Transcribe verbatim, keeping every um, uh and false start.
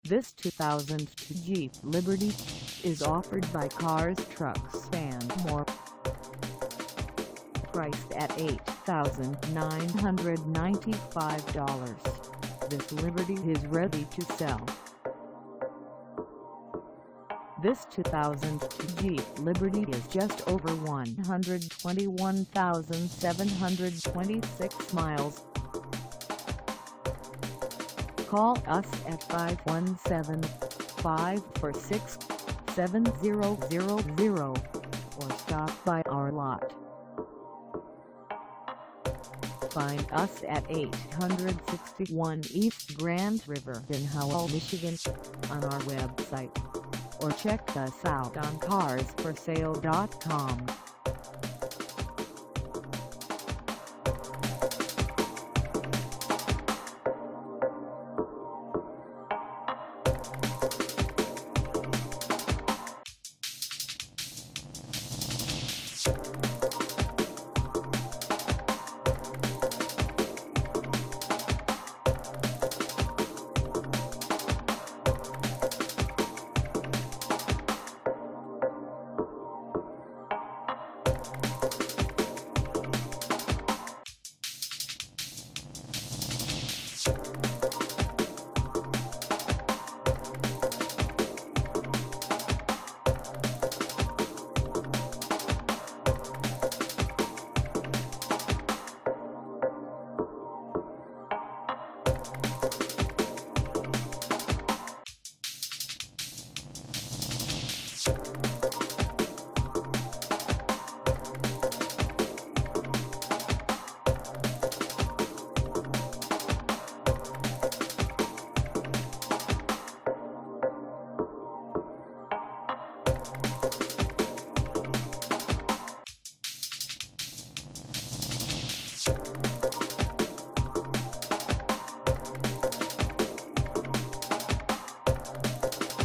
This two thousand two Jeep Liberty is offered by Cars Trucks and More. Priced at eight thousand nine hundred ninety-five dollars, this Liberty is ready to sell. This two thousand two Jeep Liberty is just over one hundred twenty-one thousand seven hundred twenty-six miles. Call us at five one seven, five four six, seven zero zero zero or stop by our lot. Find us at eight sixty-one East Grand River in Howell, Michigan on our website, or check us out on cars for sale dot com. You